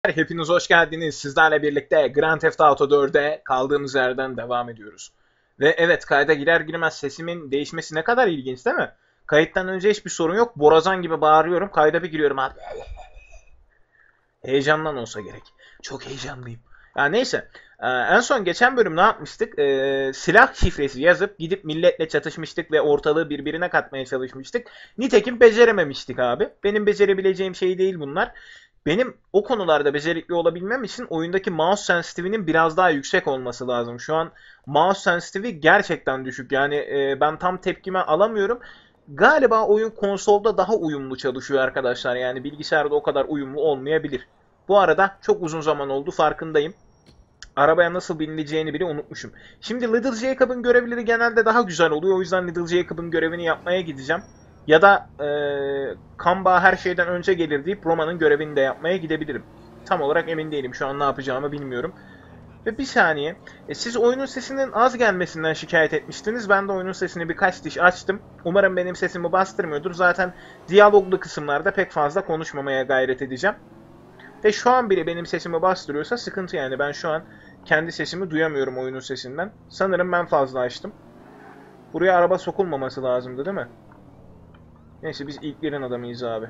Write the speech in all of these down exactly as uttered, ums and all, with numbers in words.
Hepiniz hoş geldiniz. Sizlerle birlikte Grand Theft Auto dörde kaldığımız yerden devam ediyoruz. Ve evet, kayda girer girmez sesimin değişmesi ne kadar ilginç değil mi? Kayıttan önce hiçbir sorun yok. Borazan gibi bağırıyorum. Kayda bir giriyorum abi. Heyecandan olsa gerek. Çok heyecanlıyım. Ya neyse. Ee, en son geçen bölüm ne yapmıştık? Ee, silah şifresi yazıp gidip milletle çatışmıştık ve ortalığı birbirine katmaya çalışmıştık. Nitekim becerememiştik abi. Benim becerebileceğim şey değil bunlar. Benim o konularda becerikli olabilmem için oyundaki mouse sensitivity'nin biraz daha yüksek olması lazım. Şu an mouse sensitivity gerçekten düşük. Yani e, ben tam tepkime alamıyorum. Galiba oyun konsolda daha uyumlu çalışıyor arkadaşlar. Yani bilgisayarda o kadar uyumlu olmayabilir. Bu arada çok uzun zaman oldu, farkındayım. Arabaya nasıl binileceğini bile unutmuşum. Şimdi Little Jacob'ın görevleri genelde daha güzel oluyor. O yüzden Little Jacob'ın görevini yapmaya gideceğim. Ya da e, Kamba her şeyden önce gelir deyip Roma'nın görevini de yapmaya gidebilirim. Tam olarak emin değilim. Şu an ne yapacağımı bilmiyorum. Ve bir saniye. E, siz oyunun sesinin az gelmesinden şikayet etmiştiniz. Ben de oyunun sesini birkaç diş açtım. Umarım benim sesimi bastırmıyordur. Zaten diyaloglu kısımlarda pek fazla konuşmamaya gayret edeceğim. Ve şu an bile benim sesimi bastırıyorsa sıkıntı yani. Ben şu an kendi sesimi duyamıyorum oyunun sesinden. Sanırım ben fazla açtım. Buraya araba sokulmaması lazımdı değil mi? Neyse, biz ilklerin adamıyız abi.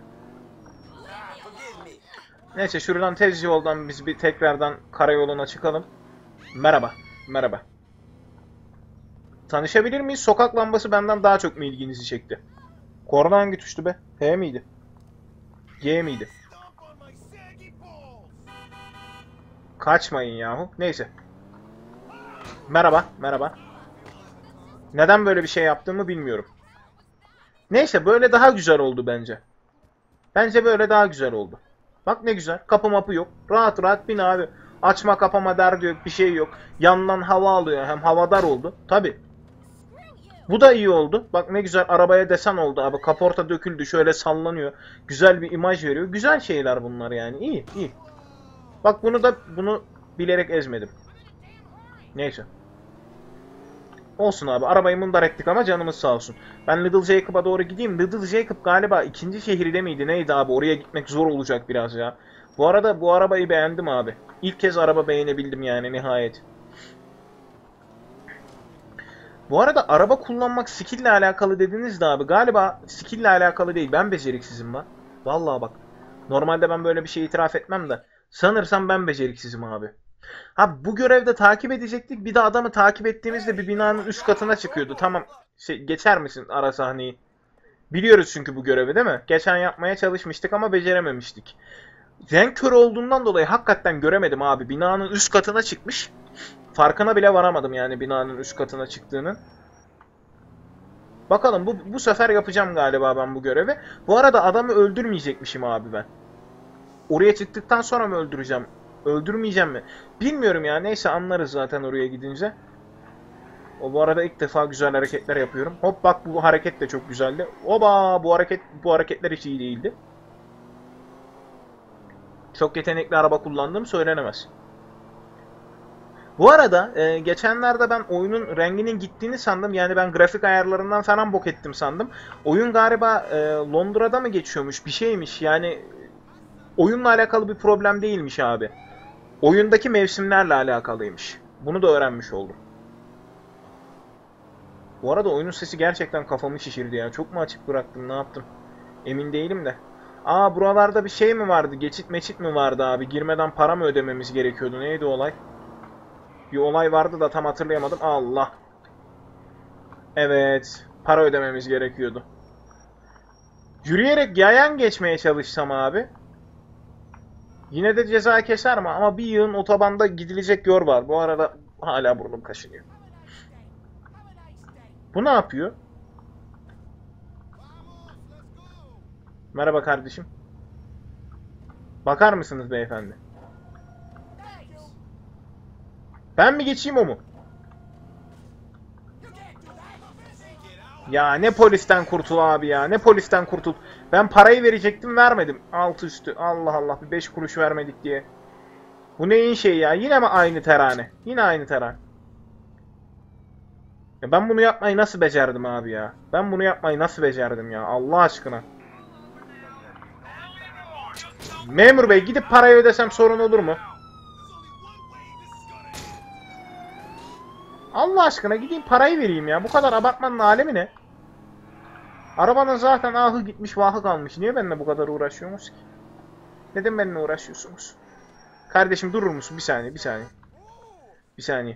Neyse, şuradan tez yoldan biz bir tekrardan karayoluna çıkalım. Merhaba. Merhaba. Tanışabilir miyiz? Sokak lambası benden daha çok mu ilginizi çekti? Korna hangi tuştu be? H miydi? G miydi? Kaçmayın yahu. Neyse. Merhaba. Merhaba. Neden böyle bir şey yaptığımı bilmiyorum. Neyse, böyle daha güzel oldu bence. Bence böyle daha güzel oldu. Bak ne güzel. Kapı mapı yok. Rahat rahat bin abi. Açma kapama derdi yok. Bir şey yok. Yandan hava alıyor. Hem havadar oldu. Tabi. Bu da iyi oldu. Bak ne güzel, arabaya desen oldu abi. Kaporta döküldü. Şöyle sallanıyor. Güzel bir imaj veriyor. Güzel şeyler bunlar yani. İyi iyi. Bak bunu da bunu bilerek ezmedim. Neyse. Olsun abi. Arabayı mundar ettik ama canımız sağ olsun. Ben Little Jacob'a doğru gideyim. Little Jacob galiba ikinci şehirde miydi? Neydi abi? Oraya gitmek zor olacak biraz ya. Bu arada bu arabayı beğendim abi. İlk kez araba beğenebildim yani nihayet. Bu arada araba kullanmak skill ile alakalı dediniz de abi. Galiba skill ile alakalı değil. Ben beceriksizim lan. Vallahi bak. Normalde ben böyle bir şey itiraf etmem de. Sanırsam ben beceriksizim abi. Ha, bu görevde takip edecektik. Bir de adamı takip ettiğimizde bir binanın üst katına çıkıyordu. Tamam. Şey, geçer misin ara sahneyi? Biliyoruz çünkü bu görevi değil mi? Geçen yapmaya çalışmıştık ama becerememiştik. Renk körü olduğundan dolayı hakikaten göremedim abi. Binanın üst katına çıkmış. Farkına bile varamadım yani binanın üst katına çıktığının. Bakalım bu, bu sefer yapacağım galiba ben bu görevi. Bu arada adamı öldürmeyecekmişim abi ben. Oraya çıktıktan sonra mı öldüreceğim? Öldürmeyeceğim mi? Bilmiyorum ya. Neyse, anlarız zaten oraya gidince. O bu arada ilk defa güzel hareketler yapıyorum. Hop bak, bu hareket de çok güzeldi. Oba, bu hareket bu hareketler hiç iyi değildi. Çok yetenekli araba kullandığım söylenemez. Bu arada e, geçenlerde ben oyunun renginin gittiğini sandım. Yani ben grafik ayarlarından falan bok ettim sandım. Oyun galiba e, Londra'da mı geçiyormuş, bir şeymiş. Yani oyunla alakalı bir problem değilmiş abi. Oyundaki mevsimlerle alakalıymış. Bunu da öğrenmiş oldum. Bu arada oyunun sesi gerçekten kafamı şişirdi ya. Çok mu açık bıraktım, ne yaptım? Emin değilim de. Aa, buralarda bir şey mi vardı? Geçit meçit mi vardı abi? Girmeden para mı ödememiz gerekiyordu? Neydi olay? Bir olay vardı da tam hatırlayamadım. Allah. Evet. Para ödememiz gerekiyordu. Yürüyerek yayan geçmeye çalışsam abi. Yine de ceza keser mi? Ama bir yığın otobanda gidilecek yol var. Bu arada hala burnum kaşınıyor. Bu ne yapıyor? Merhaba kardeşim. Bakar mısınız beyefendi? Ben mi geçeyim, o mu? Ya ne polisten kurtul abi ya. Ne polisten kurtul. Ben parayı verecektim, vermedim. Altı üstü. Allah Allah, bir beş kuruş vermedik diye. Bu neyin şeyi ya? Yine mi aynı terane? Yine aynı terane. Ya ben bunu yapmayı nasıl becerdim abi ya? Ben bunu yapmayı nasıl becerdim ya? Allah aşkına. Memur bey gidip parayı ödesem sorun olur mu? Allah aşkına gideyim parayı vereyim ya. Bu kadar abartmanın alemi ne? Arabanın zaten ahı gitmiş vahı kalmış. Niye benimle bu kadar uğraşıyorsunuz ki? Neden benimle uğraşıyorsunuz? Kardeşim durur musun? Bir saniye, bir saniye. Bir saniye.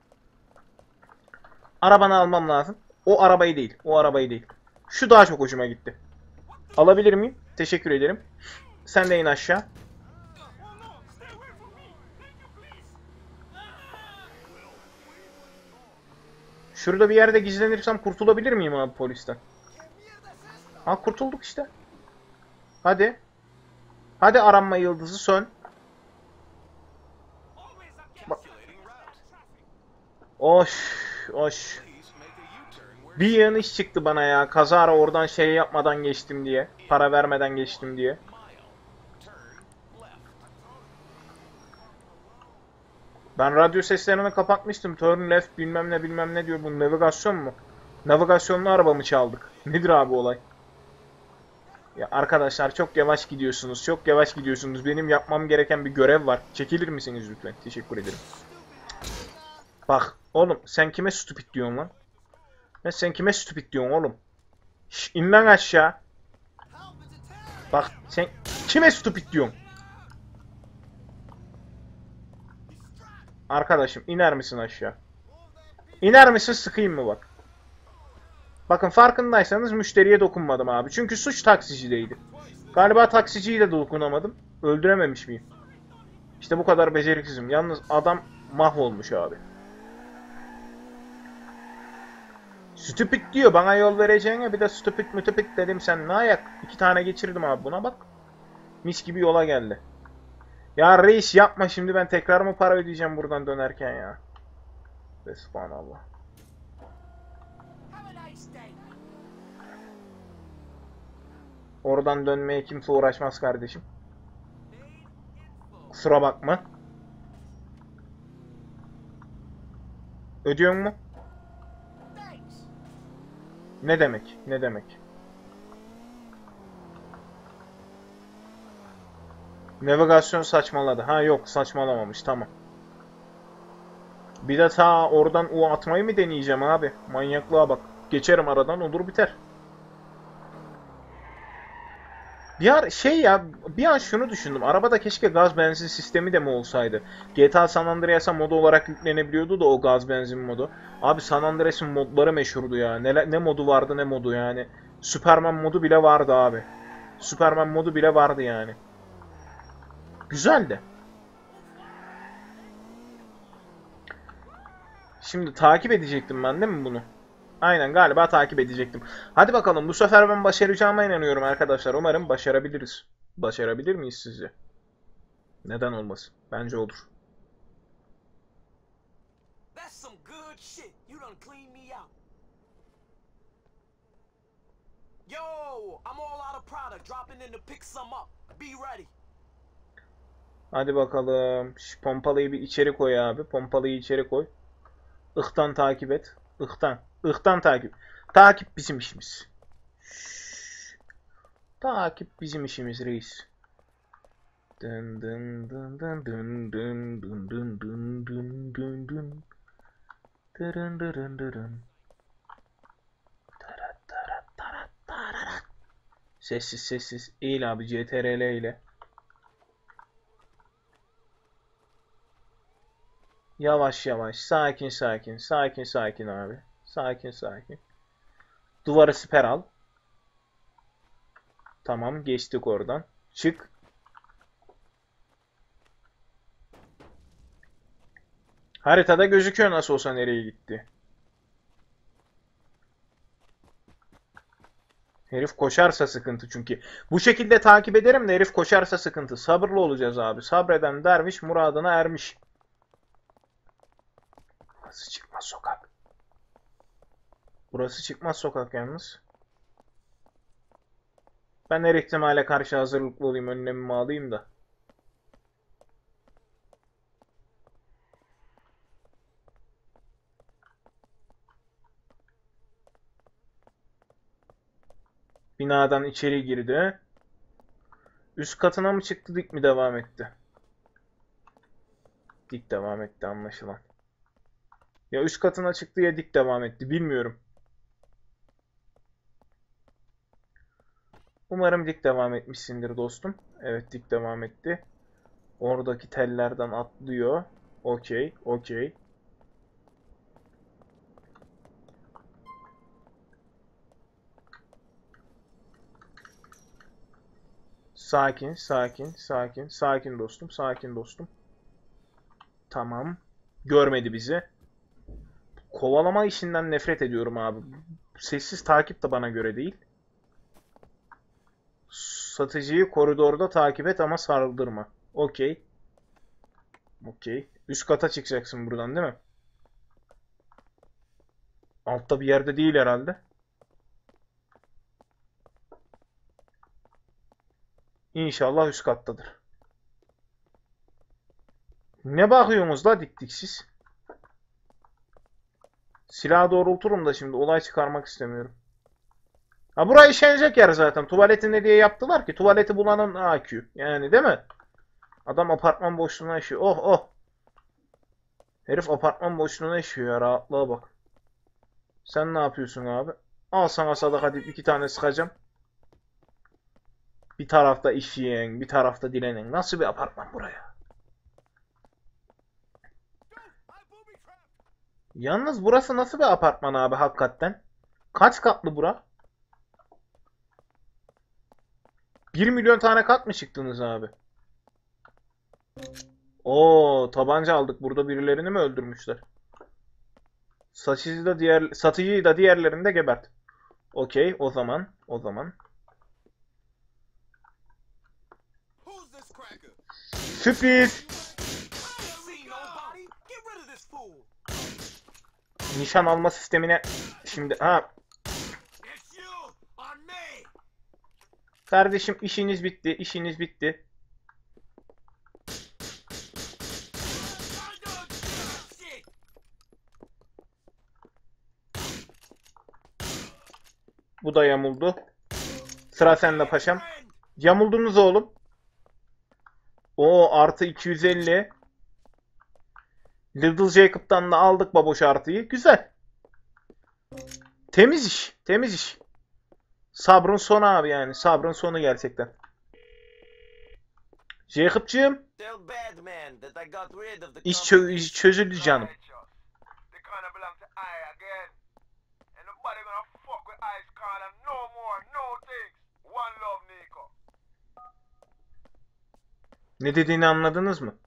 Arabanı almam lazım. O arabayı değil, o arabayı değil. Şu daha çok hoşuma gitti. Alabilir miyim? Teşekkür ederim. Sen de in aşağı. Şurada bir yerde gizlenirsem kurtulabilir miyim abi polisten? Ha kurtulduk işte. Hadi. Hadi aranma yıldızı sön. Bak. Oş, oş. Bir yanlış çıktı bana ya. Kazara oradan şey yapmadan geçtim diye. Para vermeden geçtim diye. Ben radyo seslerini kapatmıştım. Turn left bilmem ne bilmem ne diyor. Bu navigasyon mu? Navigasyonlu araba mı çaldık? Nedir abi olay? Ya arkadaşlar çok yavaş gidiyorsunuz. Çok yavaş gidiyorsunuz. Benim yapmam gereken bir görev var. Çekilir misiniz lütfen? Teşekkür ederim. Bak oğlum sen kime stupid diyorsun lan? Ya sen kime stupid diyorsun oğlum? Şş, in lan aşağı. Bak sen kime stupid diyorsun? Arkadaşım iner misin aşağı? İner misin sıkayım mı bak? Bakın farkındaysanız müşteriye dokunmadım abi. Çünkü suç taksicideydi. Galiba taksiciyi de dokunamadım. Öldürememiş miyim? İşte bu kadar beceriksizim. Yalnız adam mahvolmuş abi. Stupid diyor. Bana yol vereceğine bir de stupid mütupid dedim. Sen ne ayak? İki tane geçirdim abi buna bak. Mis gibi yola geldi. Ya reis yapma şimdi ben tekrar mı para ödeyeceğim buradan dönerken ya? Subhanallah. Oradan dönmeye kimse uğraşmaz kardeşim. Kusura bakma. Ödüyor mu? Ne demek? Ne demek? Navigasyon saçmaladı. Ha yok saçmalamamış tamam. Bir de ta oradan U atmayı mı deneyeceğim abi? Manyaklığa bak. Geçerim aradan olur biter. Bir ar şey ya bir an şunu düşündüm. Arabada keşke gaz benzin sistemi de mi olsaydı? G T A San Andreas'a modu olarak yüklenebiliyordu da o gaz benzin modu. Abi San Andreas'ın modları meşhurdu ya. Ne, ne modu vardı ne modu yani. Superman modu bile vardı abi. Superman modu bile vardı yani. Güzeldi. Şimdi takip edecektim ben değil mi bunu? Aynen galiba takip edecektim. Hadi bakalım bu sefer ben başaracağıma inanıyorum arkadaşlar. Umarım başarabiliriz. Başarabilir miyiz sizce? Neden olmasın? Bence olur. Hadi bakalım. Şu pompalıyı bir içeri koy abi. Pompalıyı içeri koy. Ihtan takip et. Ihtan. Ihtan takip. Takip bizim işimiz. Takip bizim işimiz reis. Dın dın dın dın dın dın dın dın dın dın dın dın. Dırın dırın dırın. Tarat tarat tarat tarat. Sessiz sessiz. Eğil abi C T R L ile. Yavaş yavaş. Sakin sakin. Sakin sakin abi. Sakin sakin. Duvarı siper al. Tamam geçtik oradan. Çık. Haritada gözüküyor nasıl olsa nereye gitti. Herif koşarsa sıkıntı çünkü. Bu şekilde takip ederim de herif koşarsa sıkıntı. Sabırlı olacağız abi. Sabreden derviş muradına ermiş. Burası çıkmaz sokak. Burası çıkmaz sokak yalnız. Ben her ihtimale karşı hazırlıklı olayım. Önlemimi alayım da. Binadan içeri girdi. Üst katına mı çıktı, dik mi devam etti? Dik devam etti anlaşılan. Ya üst katına çıktı ya dik devam etti. Bilmiyorum. Umarım dik devam etmişsindir dostum. Evet, dik devam etti. Oradaki tellerden atlıyor. Okey, okey. Sakin, sakin, sakin. Sakin dostum, sakin dostum. Tamam. Görmedi bizi. Kovalama işinden nefret ediyorum abi. Sessiz takip de bana göre değil. Satıcıyı koridorda takip et ama saldırma. Okey. Okey. Üst kata çıkacaksın buradan değil mi? Altta bir yerde değil herhalde. İnşallah üst kattadır. Ne bakıyorsunuz la dik dik siz? Silahı doğrulturum da şimdi olay çıkarmak istemiyorum. Ha, burayı işenecek yer zaten. Tuvaleti ne diye yaptılar ki? Tuvaleti bulanın A Q. Yani değil mi? Adam apartman boşluğuna yaşıyor. Oh oh. Herif apartman boşluğuna yaşıyor ya. Rahatlığa bak. Sen ne yapıyorsun abi? Al sana sadaka deyip iki tane sıkacağım. Bir tarafta işleyen, bir tarafta dilenen. Nasıl bir apartman buraya? Yalnız burası nasıl bir apartman abi hakikaten? Kaç katlı bura? bir milyon tane kat mı çıktınız abi? Oo, tabanca aldık. Burada birilerini mi öldürmüşler? Satıcıyı da diğer satıcıyı da diğerlerini de gebert. Okey, o zaman, o zaman. Sürpriz. Nişan alma sistemine şimdi ha. Kardeşim işiniz bitti, işiniz bitti. Bu da yamuldu. Sıra sende paşam. Yamuldunuz oğlum. O artı iki yüz elli. Little Jacob'tan da aldık baboş artıyı. Güzel. Temiz iş. Temiz iş. Sabrın sonu abi yani. Sabrın sonu gerçekten. Jacob'cığım. İş, çö iş çözüldü canım. Ne dediğini anladınız mı?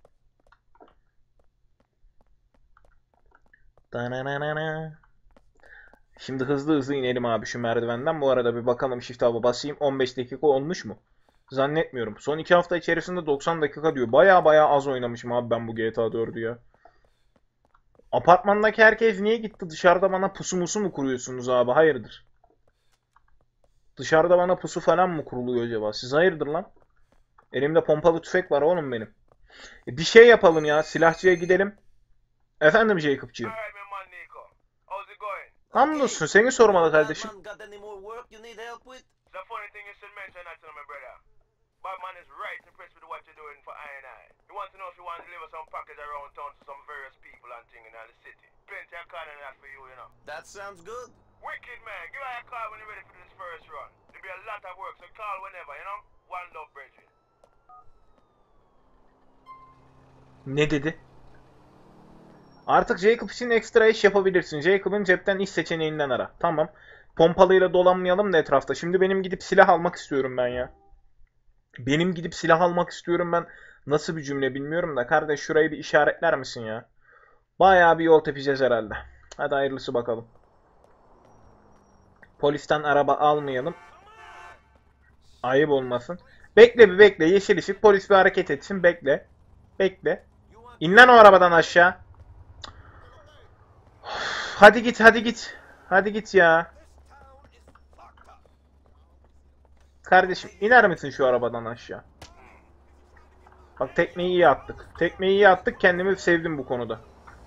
Şimdi hızlı hızlı inelim abi şu merdivenden. Bu arada bir bakalım shift tab'a basayım. on beş dakika olmuş mu? Zannetmiyorum. Son iki hafta içerisinde doksan dakika diyor. Baya baya az oynamışım abi ben bu G T A dördü ya. Apartmandaki herkes niye gitti? Dışarıda bana pusu musu mu kuruyorsunuz abi? Hayırdır? Dışarıda bana pusu falan mı kuruluyor acaba? Siz hayırdır lan? Elimde pompalı tüfek var oğlum benim. E bir şey yapalım ya. Silahçıya gidelim. Efendim Jacob'cığım. Hamdolsun seni sormalı kardeşim. Ne dedi? Artık Jacob için ekstra iş yapabilirsin. Jacob'ın cepten iş seçeneğinden ara. Tamam. Pompalıyla dolanmayalım da etrafta. Şimdi benim gidip silah almak istiyorum ben ya. Benim gidip silah almak istiyorum ben. Nasıl bir cümle bilmiyorum da. Kardeş şurayı bir işaretler misin ya? Bayağı bir yol tepeceğiz herhalde. Hadi hayırlısı bakalım. Polisten araba almayalım. Ayıp olmasın. Bekle bir bekle. Yeşil ışık. Polis bir hareket etsin. Bekle. Bekle. İn lan o arabadan aşağı. Hadi git hadi git. Hadi git ya. Kardeşim iner misin şu arabadan aşağı? Bak tekmeyi iyi attık. Tekmeyi iyi attık. Kendimi sevdim bu konuda.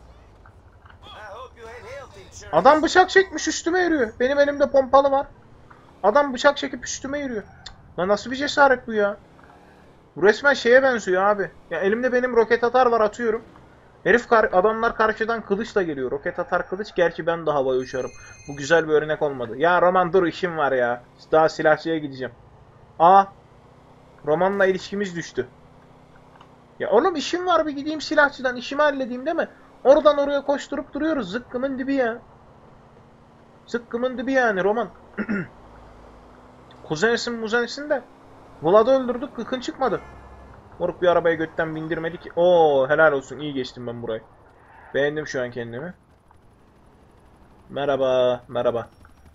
Adam bıçak çekmiş üstüme yürüyor. Benim elimde pompalı var. Adam bıçak çekip üstüme yürüyor. Lan nasıl bir cesaret bu ya? Bu resmen şeye benziyor abi. Ya elimde benim roket atar var, atıyorum. Herif kar adamlar karşıdan kılıçla geliyor. Roket atar kılıç. Gerçi ben de havaya uçarım. Bu güzel bir örnek olmadı. Ya Roman dur, işim var ya. Daha silahçıya gideceğim. Aa. Roman'la ilişkimiz düştü. Ya oğlum işim var, bir gideyim silahçıdan işimi halledeyim değil mi? Oradan oraya koşturup duruyoruz. Zıkkımın dibi ya. Zıkkımın dibi yani Roman. Kuzensin muzensin de. Vlad'ı öldürdük, gıkın çıkmadı. Moruk bir arabaya götten bindirmedik. Oo helal olsun, iyi geçtim ben burayı. Beğendim şu an kendimi. Merhaba, merhaba.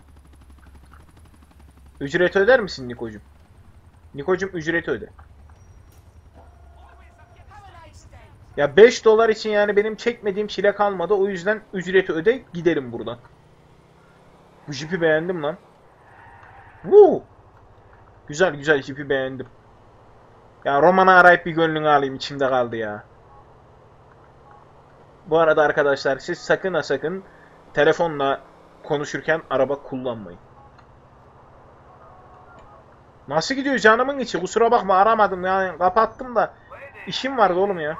Ücret öder misin Nikocuğum? Nikocuğum ücreti öde. Ya beş dolar için yani benim çekmediğim çile kalmadı. O yüzden ücreti öde, gidelim buradan. Bu jipi beğendim lan. Woo! Güzel güzel, jipi beğendim. Ya Roman'ı arayıp bir gönlünü alayım, içimde kaldı ya. Bu arada arkadaşlar, siz sakın ha sakın telefonla konuşurken araba kullanmayın. Nasıl gidiyor canımın içi? Kusura bakma, aramadım yani, kapattım da işim vardı oğlum ya.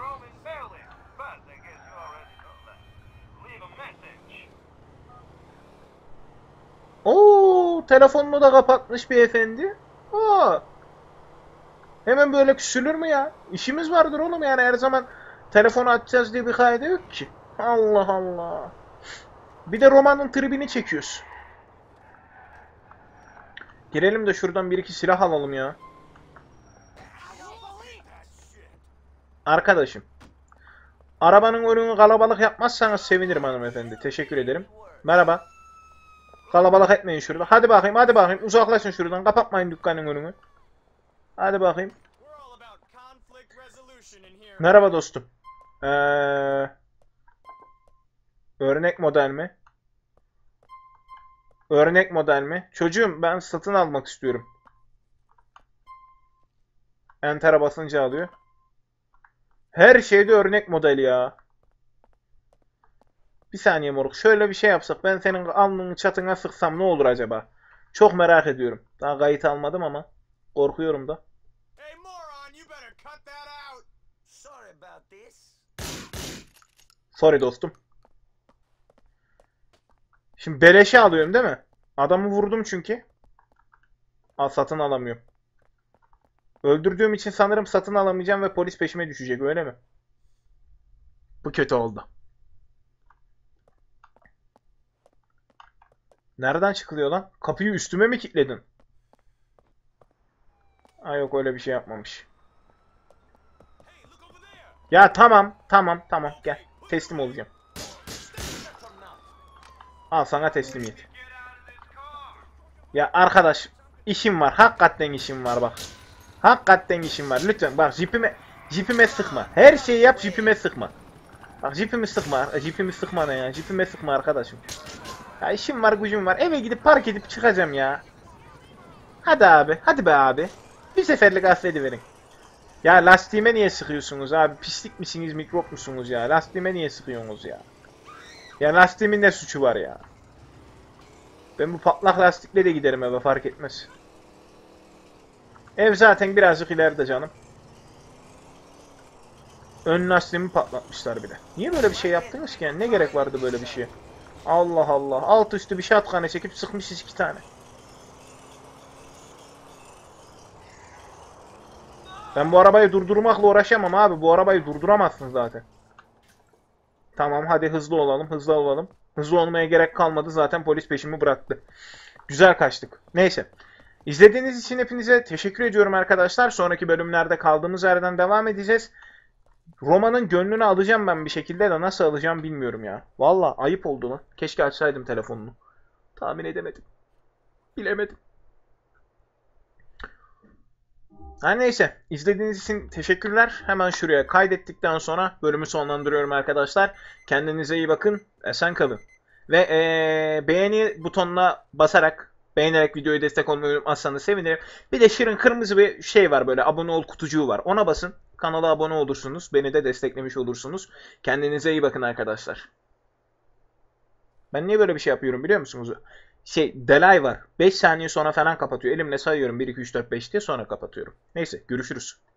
Oo, telefonunu da kapatmış beyefendi. Aa. Hemen böyle küsülür mü ya? İşimiz vardır oğlum yani, her zaman telefonu açacağız diye bir kaide yok ki. Allah Allah. Bir de Roman'ın tribini çekiyoruz. Girelim de şuradan bir iki silah alalım ya. Arkadaşım. Arabanın önünü kalabalık yapmazsanız sevinirim hanımefendi. Teşekkür ederim. Merhaba. Kalabalık etmeyin şurada. Hadi bakayım, hadi bakayım. Uzaklaşın şuradan. Kapatmayın dükkanın önünü. Hadi bakayım. Merhaba dostum. Ee, örnek model mi? Örnek model mi? Çocuğum ben satın almak istiyorum. Enter'a basınca alıyor. Her şeyde örnek model ya. Bir saniye moruk. Şöyle bir şey yapsak. Ben senin alnının çatına sıksam ne olur acaba? Çok merak ediyorum. Daha kayıt almadım ama. Korkuyorum da. Sorry dostum. Şimdi beleşe alıyorum değil mi? Adamı vurdum çünkü. Al, satın alamıyorum. Öldürdüğüm için sanırım satın alamayacağım ve polis peşime düşecek, öyle mi? Bu kötü oldu. Nereden çıkılıyor lan? Kapıyı üstüme mi kilitledin? Ay yok, öyle bir şey yapmamış. Ya tamam, tamam, tamam, gel. Teslim olacağım. Al sana teslimiyet. Ya arkadaş, işim var. Hakikaten işim var bak. Hakikaten işim var. Lütfen bak, jipime jipime sıkma. Her şeyi yap, jipime sıkma. Bak jipimi sıkma. Jipimi sıkma ne ya? Jipime sıkma arkadaşım. Ya işim var, gücüm var. Eve gidip park edip çıkacağım ya. Hadi abi. Hadi be abi. Bir seferlik affediverin. Ya lastiğime niye sıkıyorsunuz abi? Pislik misiniz, mikrop musunuz ya? Lastiğime niye sıkıyorsunuz ya? Ya lastiğimin ne suçu var ya? Ben bu patlak lastikle de giderim eve, fark etmez. Ev zaten birazcık ileride canım. Ön lastiğimi patlatmışlar bile. Niye böyle bir şey yaptınız ki yani? Ne gerek vardı böyle bir şeye? Allah Allah. Alt üstü bir şatkane çekip sıkmışız iki tane. Ben bu arabayı durdurmakla uğraşamam abi. Bu arabayı durduramazsın zaten. Tamam hadi hızlı olalım, hızlı olalım. Hızlı olmaya gerek kalmadı, zaten polis peşimi bıraktı. Güzel kaçtık. Neyse. İzlediğiniz için hepinize teşekkür ediyorum arkadaşlar. Sonraki bölümlerde kaldığımız yerden devam edeceğiz. Roma'nın gönlünü alacağım ben bir şekilde de nasıl alacağım bilmiyorum ya. Valla ayıp oldu lan. Keşke açsaydım telefonunu. Tahmin edemedim. Bilemedim. Her neyse. İzlediğiniz için teşekkürler. Hemen şuraya kaydettikten sonra bölümü sonlandırıyorum arkadaşlar. Kendinize iyi bakın. Esen kalın. Ve ee, beğeni butonuna basarak, beğenerek videoya destek olmayı unutmazsanız sevinirim. Bir de şirin kırmızı bir şey var, böyle abone ol kutucuğu var. Ona basın. Kanala abone olursunuz. Beni de desteklemiş olursunuz. Kendinize iyi bakın arkadaşlar. Ben niye böyle bir şey yapıyorum biliyor musunuz? Şey, delay var. beş saniye sonra falan kapatıyor. Elimle sayıyorum bir iki üç dört beş diye, sonra kapatıyorum. Neyse, görüşürüz.